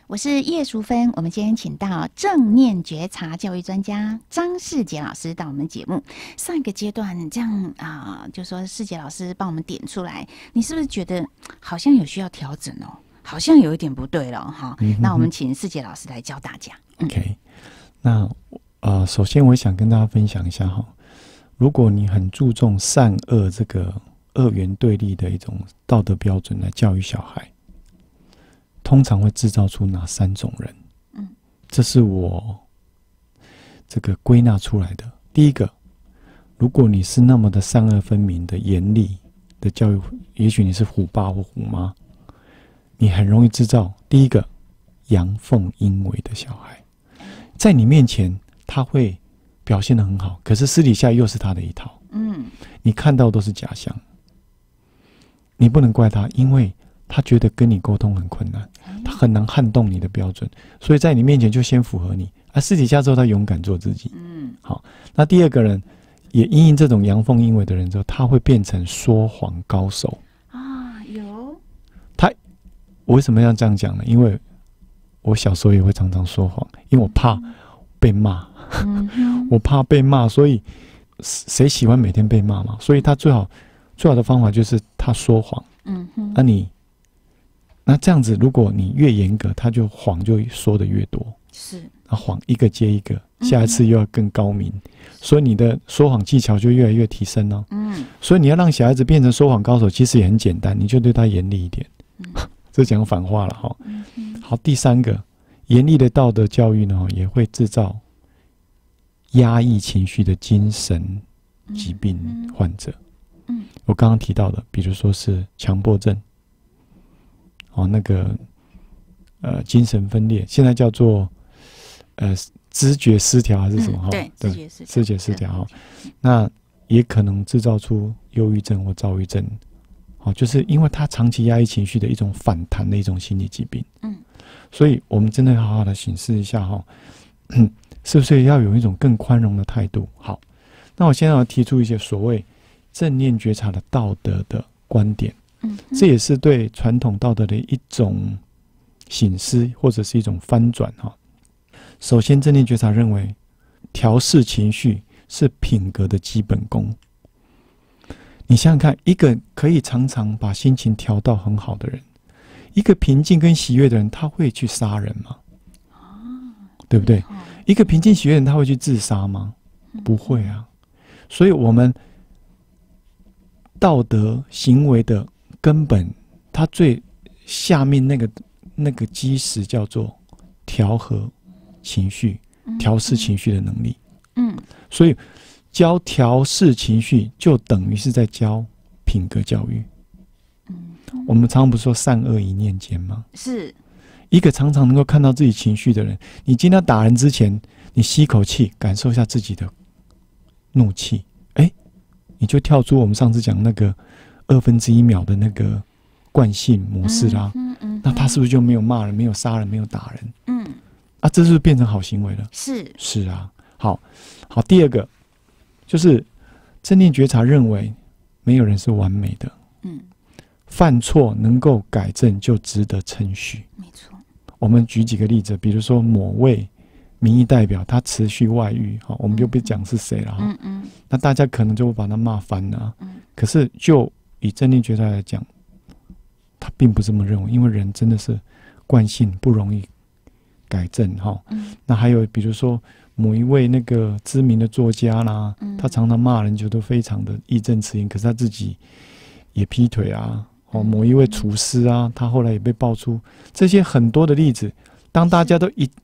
我是叶淑芬。我们今天请到正念觉察教育专家张世杰老师到我们节目。上一个阶段这样就说世杰老师帮我们点出来，你是不是觉得好像有需要调整哦？好像有一点不对了哈。那我们请世杰老师来教大家。 OK， 那首先我想跟大家分享一下哈，如果你很注重善恶这个二元对立的一种道德标准来教育小孩，通常会制造出哪3种人？这是我这个归纳出来的。第一个，如果你是那么的善恶分明的严厉的教育，也许你是虎爸或虎妈，你很容易制造第一个阳奉阴违的小孩，在你面前他会表现得很好，可是私底下又是他的一套。你看到都是假象，你不能怪他，因为他觉得跟你沟通很困难，他很难撼动你的标准，所以在你面前就先符合你，而私底下之后他勇敢做自己。好，那第二个人也因应这种阳奉阴违的人之后，他会变成说谎高手啊。 我为什么要这样讲呢？因为我小时候也会常常说谎，因为我怕被骂。我怕被骂，所以谁喜欢每天被骂嘛？所以他最好的方法就是他说谎。那这样子，如果你越严格，他就谎就说的越多。 是， 那谎一个接一个，下一次又要更高明，所以你的说谎技巧就越来越提升了。所以你要让小孩子变成说谎高手，其实也很简单，你就对他严厉一点。这讲反话了哈。好，第三个，严厉的道德教育呢，也会制造压抑情绪的精神疾病患者。我刚刚提到的，比如说是强迫症，那个精神分裂，现在叫做知觉失调还是什么？ 对， 知觉失调。那也可能制造出忧郁症或躁郁症。就是因为他长期压抑情绪的一种反弹的一种心理疾病。所以我们真的要好好的审视一下是不是要有一种更宽容的态度？好，那我现在要提出一些所谓正念觉察的道德的观点。这也是对传统道德的一种省思或者是一种翻转。首先，正念觉察认为调适情绪是品格的基本功。你想想看，一个可以常常把心情调到很好的人，一个平静跟喜悦的人，他会去杀人吗？对不对？一个平静喜悦的人，他会去自杀吗？不会啊。所以我们道德行为的根本，它最下面那个基石叫做调和情绪、调适情绪的能力。所以教调适情绪，就等于是在教品格教育。我们常常不是说善恶一念间吗？是一个常常能够看到自己情绪的人，你今天打人之前，你吸口气，感受一下自己的怒气，你就跳出我们上次讲那个1/2秒的那个惯性模式啦。那他是不是就没有骂人、没有杀人、没有打人？这是不是变成好行为了？是啊。好，第二个就是正念觉察认为没有人是完美的。犯错能够改正就值得称许。没错。我们举几个例子，比如说某位民意代表他持续外遇，我们就不讲是谁了。那大家可能就会把他骂翻了。可是就以正念觉察来讲，他并不这么认为，因为人真的是惯性不容易改正。那还有比如说某一位那个知名的作家啦，他常常骂人就都非常的义正辞严，可是他自己也劈腿啊。某一位厨师啊，他后来也被爆出这些很多的例子。当大家都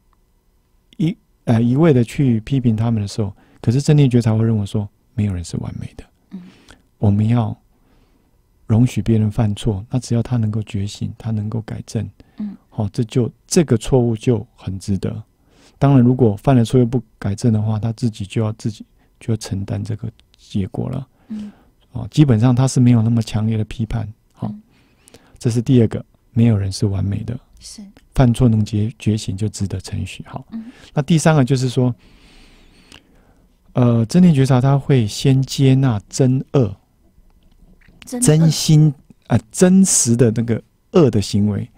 一味的去批评他们的时候，可是正念觉察会认为说，没有人是完美的。我们要容许别人犯错，那只要他能够觉醒，他能够改正，这个错误就很值得。当然，如果犯了错又不改正的话，他自己就要承担这个结果了。基本上他是没有那么强烈的批判。这是第二个，没有人是完美的，犯错能觉醒就值得称许。那第三个就是说，正念觉察他会先接纳真恶，真心真实的那个恶的行为，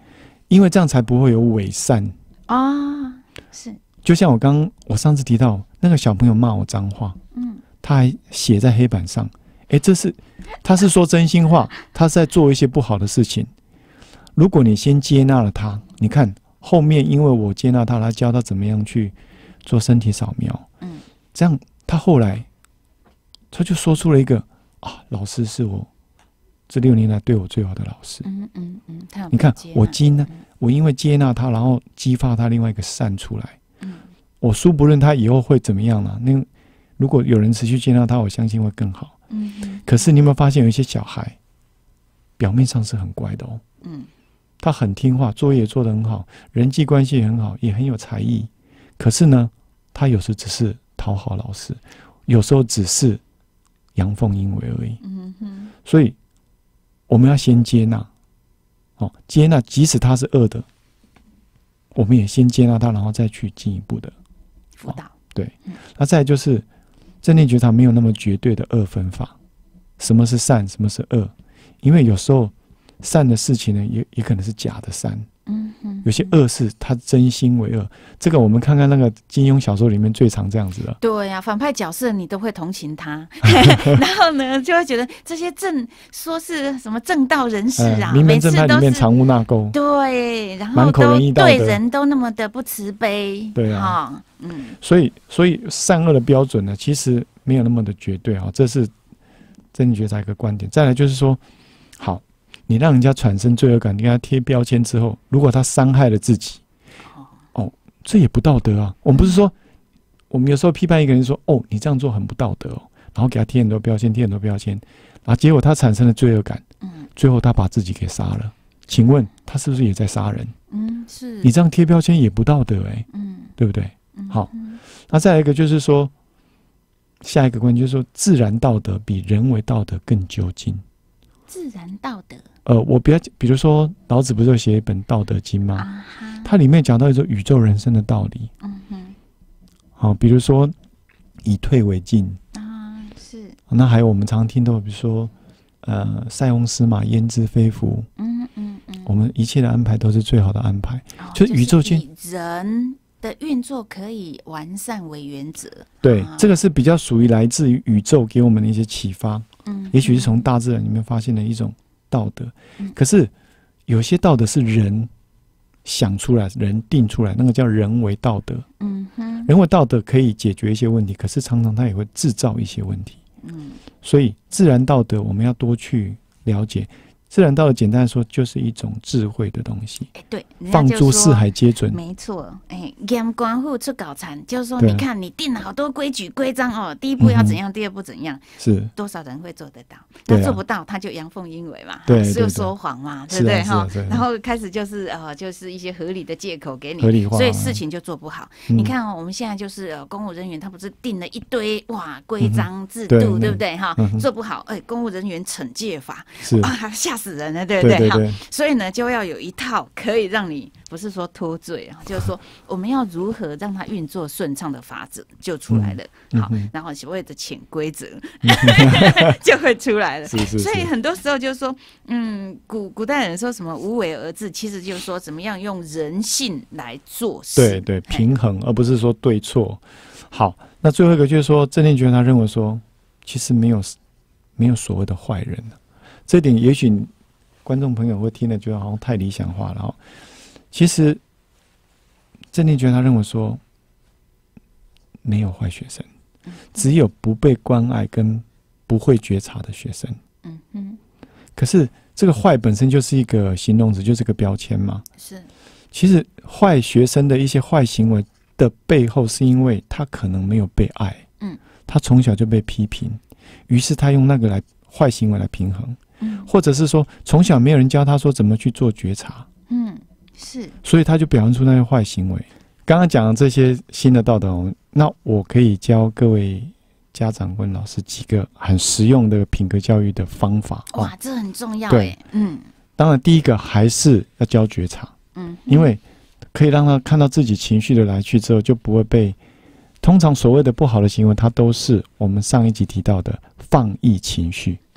因为这样才不会有伪善啊。是， 就像我上次提到那个小朋友骂我脏话，他还写在黑板上，他是说真心话，他是在做一些不好的事情。如果你先接纳了他，你看后面因为我接纳他，他教他怎么样去做身体扫描，这样他后来他就说出了一个老师是我这6年来对我最好的老师。你看我因为接纳他，然后激发他另外一个善出来。我殊不论他以后会怎么样呢？如果有人持续接纳他，我相信会更好。可是你有没有发现有一些小孩表面上是很乖的哦，他很听话，作业也做得很好，人际关系也很好，也很有才艺。可是呢，他有时只是讨好老师，有时候只是阳奉阴违而已。所以我们要先接纳，接纳即使他是恶的，我们也先接纳他，然后再去进一步的辅导。 对，那再来就是正念觉察没有那么绝对的二分法，什么是善，什么是恶？因为有时候善的事情呢，也可能是假的善。有些恶是他真心为恶，这个我们看看那个金庸小说里面最常这样子的。 对呀，反派角色你都会同情他，然后呢就会觉得这些说是什么正道人士啊， 名门正派里面藏污纳垢， 对，然后满口仁义道德， 对人都那么的不慈悲， 对啊，所以善恶的标准呢，其实没有那么的绝对啊，这是正念觉察一个观点。再来就是说，好。你让人家产生罪恶感，你给他贴标签之后，如果他伤害了自己，这也不道德啊。我们不是说，我们有时候批判一个人说，你这样做很不道德哦，然后给他贴很多标签，然后结果他产生了罪恶感，最后他把自己给杀了。请问他是不是也在杀人？ 是。你这样贴标签也不道德对不对？好，那再来一个就是说，下一个观点就是说，自然道德比人为道德更究竟。 自然道德。 比如说老子不是有写一本《道德经》吗？它里面讲到一种宇宙人生的道理。比如说以退为进是。 那还有我们常听到，比如说塞翁失马焉知非福。我们一切的安排都是最好的安排，就是宇宙间以人的运作可以完善为原则。 对，这个是比较属于来自于宇宙给我们的一些启发。也许是从大自然里面发现的一种道德，可是有些道德是人想出来、人定出来，那个叫人为道德。人为道德可以解决一些问题，可是常常它也会制造一些问题。所以自然道德我们要多去了解。自然道德简单来说就是一种智慧的东西。 对， 放诸四海皆准。 没错，严官户出搞残，就是说，你看你定了好多规矩规章第一步要怎样，第二步怎样， 是多少人会做得到？他做不到，他就阳奉阴违嘛，就说谎嘛，对不对？然后开始就是一些合理的借口给你，所以事情就做不好。你看我们现在就是公务人员，他不是定了一堆规章制度，对不对？做不好，公务人员惩戒法吓死人了，对不对？所以呢，就要有一套可以让你不是说脱罪就是说我们要如何让它运作顺畅的法则就出来了。好，然后所谓的潜规则就会出来了。所以很多时候就是说，古代人说什么无为而治，其实就是说怎么样用人性来做事， 对，平衡，而不是说对错。好，那最后一个就是说，正念觉察认为说，其实没有所谓的坏人。这点也许观众朋友会听了觉得好像太理想化了。其实正念觉察认为说，没有坏学生，只有不被关爱跟不会觉察的学生。可是这个坏本身就是一个形容词，就是个标签嘛。是。其实坏学生的一些坏行为的背后，是因为他可能没有被爱。他从小就被批评，于是他用那个坏行为来平衡。或者是说从小没有人教他说怎么去做觉察。是。所以他就表现出那些坏行为。刚刚讲的这些新的道德，那我可以教各位家长跟老师几个很实用的品格教育的方法。 哇，这很重要。 对，当然第一个还是要教觉察。因为可以让他看到自己情绪的来去之后，就不会被通常所谓的不好的行为，它都是我们上一集提到的放逸情绪。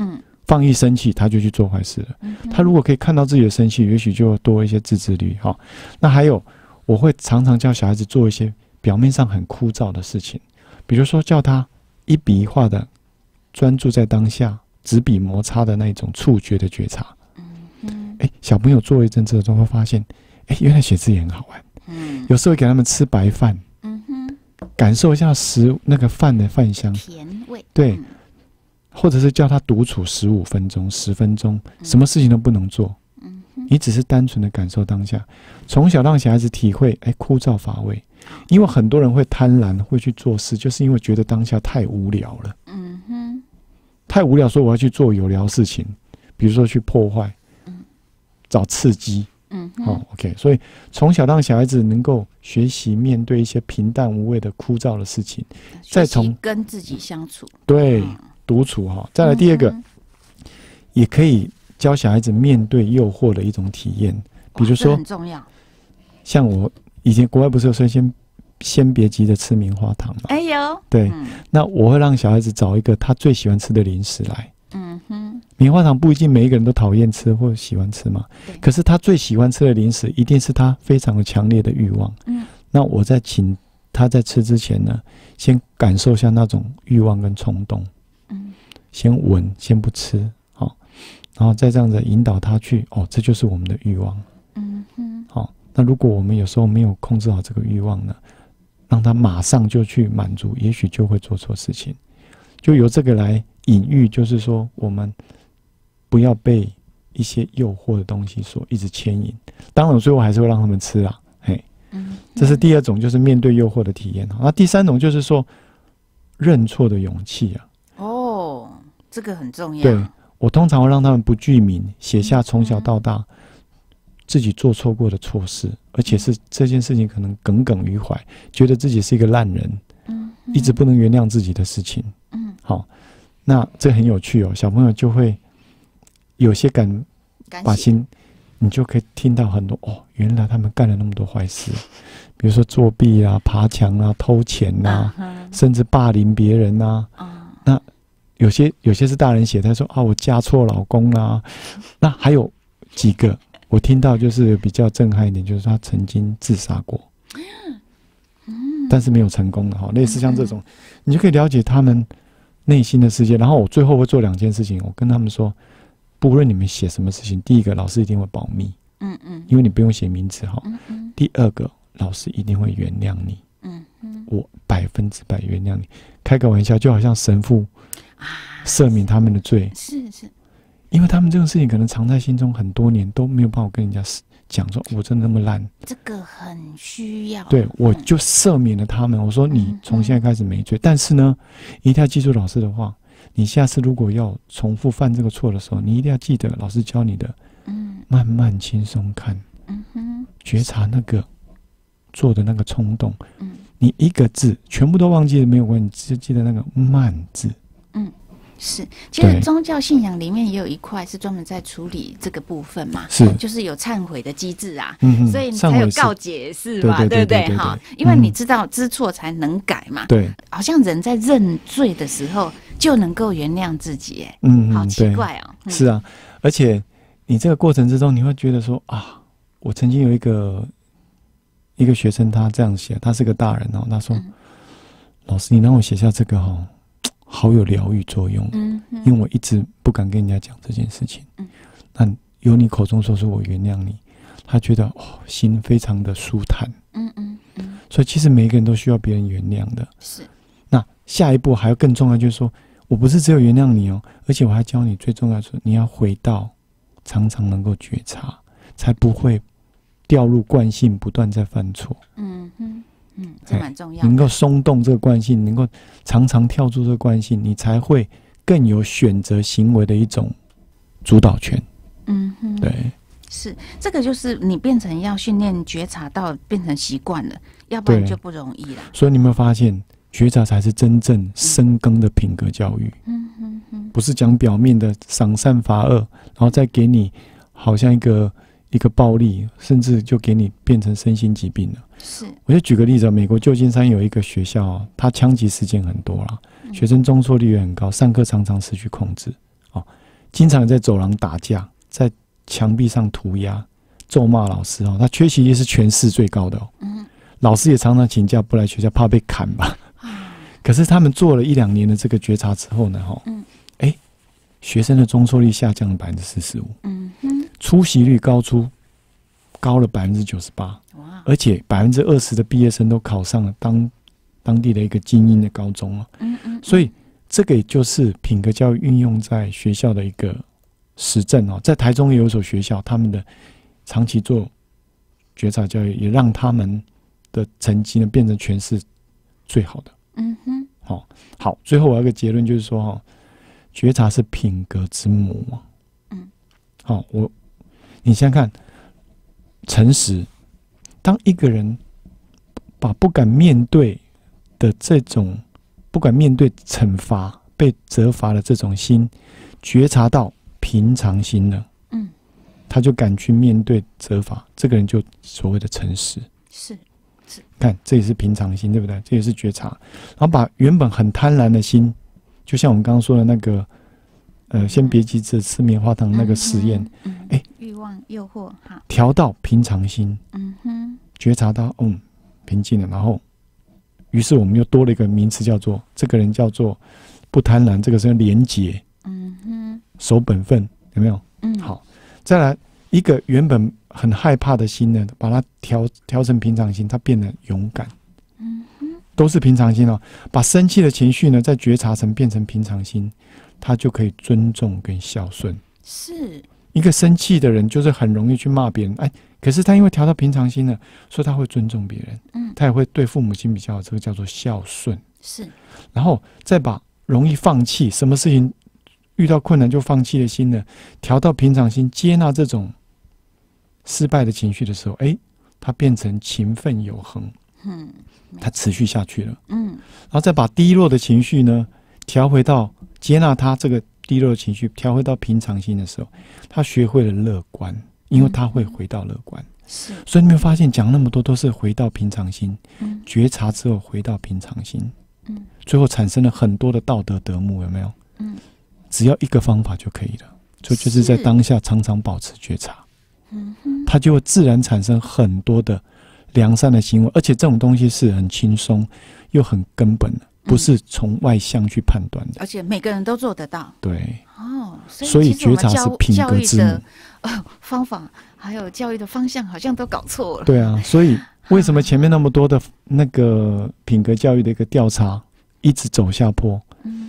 放一生气，他就去做坏事了。他如果可以看到自己的生气，也许就多一些自制力。那还有，我会常常教小孩子做一些表面上很枯燥的事情，比如说叫他一笔一画的专注在当下，纸笔摩擦的那种触觉的觉察。小朋友做一阵子之后会发现，原来写字也很好玩。有时候给他们吃白饭，感受一下那个饭的饭香， 甜味。 对，或者是叫他独处15分钟、10分钟，什么事情都不能做，你只是单纯的感受当下。从小让小孩子体会，枯燥乏味，因为很多人会贪婪，会去做事，就是因为觉得当下太无聊了。太无聊，说我要去做有聊事情，比如说去破坏，找刺激。OK， 所以从小让小孩子能够学习面对一些平淡无味的枯燥的事情，再从跟自己相处， 对，独处再来第二个，也可以教小孩子面对诱惑的一种体验，比如说很重要。 像我以前国外不是有说先别急着吃棉花糖嘛？ 有对，那我会让小孩子找一个他最喜欢吃的零食来。棉花糖不一定每一个人都讨厌吃或喜欢吃嘛，可是他最喜欢吃的零食一定是他非常的强烈的欲望。那我在请他在吃之前呢，先感受一下那种欲望跟冲动，先闻，先不吃，然后再这样子引导他去，这就是我们的欲望。那如果我们有时候没有控制好这个欲望呢，让他马上就去满足，也许就会做错事情。就由这个来隐喻，就是说我们不要被一些诱惑的东西所一直牵引。当然最后还是会让他们吃啦，这是第二种，就是面对诱惑的体验。那第三种就是说认错的勇气啊。 这个很重要。 对，我通常会让他们不具名，写下从小到大自己做错过的错事，而且是这件事情可能耿耿于怀，觉得自己是一个烂人，一直不能原谅自己的事情。那这很有趣小朋友就会有些把心，你就可以听到很多原来他们干了那么多坏事，比如说作弊啊、爬墙啊、偷钱啊，甚至霸凌别人啊。那有些是大人写，他说我嫁错老公啊。那还有几个我听到就是比较震撼一点，就是他曾经自杀过，但是没有成功的类似像这种，你就可以了解他们内心的世界。然后我最后会做2件事情，我跟他们说，不论你们写什么事情，第一个老师一定会保密，因为你不用写名字第二个，老师一定会原谅你，我100%原谅你。开个玩笑，就好像神父赦免他们的罪， 是， 因为他们这种事情可能藏在心中很多年，都没有办法跟人家讲说我真的那么烂， 这个很需要。 对，我就赦免了他们。我说你从现在开始没罪，但是呢，一定要记住老师的话，你下次如果要重复犯这个错的时候，你一定要记得老师教你的，慢慢轻松看，觉察那个做的那个冲动，你一个字全部都忘记了没有关系，只记得那个慢字。 是，其实宗教信仰里面也有一块是专门在处理这个部分嘛，就是有忏悔的机制啊，所以才有告解式嘛，对不对？因为你知道知错才能改嘛， 对， 好像人在认罪的时候就能够原谅自己，好奇怪是啊，而且你这个过程之中，你会觉得说我曾经有一个学生，他这样写，他是个大人他说，老师，你让我写下这个好有疗愈作用，因为我一直不敢跟人家讲这件事情，那由你口中说出我原谅你，他觉得心非常的舒坦，所以其实每一个人都需要别人原谅的。 是， 那下一步还要更重要，就是说我不是只有原谅你而且我还教你最重要的是，你要回到常常能够觉察，才不会掉入惯性，不断在犯错。 这蛮重要的。 能够松动这个惯性，能够常常跳出这个惯性，你才会更有选择行为的一种主导权。对， 是这个，就是你变成要训练觉察到变成习惯了，要不然就不容易了。 所以你有没有发现，觉察才是真正深耕的品格教育？不是讲表面的赏善罚恶，然后再给你好像一个暴力，甚至就给你变成身心疾病了。 是， 我就举个例子，美国旧金山有一个学校它枪击事件很多啦，学生中辍率也很高，上课常常失去控制经常在走廊打架，在墙壁上涂鸦，咒骂老师哦。他缺席率是全市最高的哦。老师也常常请假不来学校，怕被砍吧。可是他们做了1-2年的这个觉察之后呢，学生的中辍率下降了45%，出席率高了98%，而且20%的毕业生都考上了当地的一个精英的高中了。所以这个也就是品格教育运用在学校的一个实证哦。在台中也有一所学校，他们的长期做觉察教育，也让他们的成绩呢变成全市最好的。好，最后我有一个结论，就是说觉察是品格之母。你想想看，诚实，当一个人把不敢面对的这种不敢面对惩罚、被责罚的这种心，觉察到平常心了，他就敢去面对责罚，这个人就所谓的诚实。是，看这也是平常心，对不对？这也是觉察。然后把原本很贪婪的心，就像我们刚刚说的那个，先别急着吃棉花糖那个实验， 欲望诱惑，好， 调到平常心，觉察到平静了，然后，于是我们又多了一个名词，这个人叫做不贪婪，这个是廉洁，守本分，有没有？好，再来一个原本很害怕的心呢，把它调成平常心，它变得勇敢，都是平常心哦。把生气的情绪呢，再觉察成变成平常心，他就可以尊重跟孝顺。是一个生气的人，就是很容易去骂别人，可是他因为调到平常心了，所以他会尊重别人，他也会对父母亲比较好，这个叫做孝顺。是，然后再把容易放弃，什么事情遇到困难就放弃的心呢，调到平常心，接纳这种失败的情绪的时候，他变成勤奋有恒，他持续下去了。然后再把低落的情绪呢，调回到接纳他这个低落的情绪，调回到平常心的时候，他学会了乐观，因为他会回到乐观。是，所以你没有发现讲那么多都是回到平常心，觉察之后回到平常心，最后产生了很多的道德德目，有没有？只要一个方法就可以了，就是在当下常常保持觉察，它就会自然产生很多的良善的行为，而且这种东西是很轻松又很根本的，不是从外向去判断的， 而且每个人都做得到。对， 所以觉察是品格之母。 方法还有教育的方向好像都搞错了。 对啊，所以为什么前面那么多的那个品格教育的一个调查一直走下坡？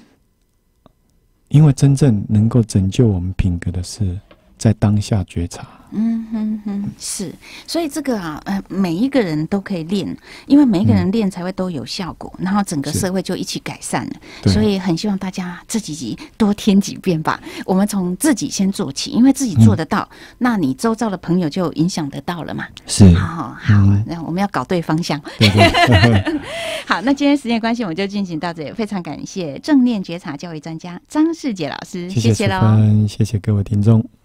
因为真正能够拯救我们品格的是在当下觉察。 是，所以这个每一个人都可以练，因为每一个人练才会都有效果，然后整个社会就一起改善了。所以很希望大家这几集多听几遍吧。我们从自己先做起，因为自己做得到，那你周遭的朋友就影响得到了嘛。是，好，那我们要搞对方向。好，那今天时间关系，我们就进行到这里。非常感谢正念觉察教育专家张世杰老师，谢谢喽， 谢谢各位听众。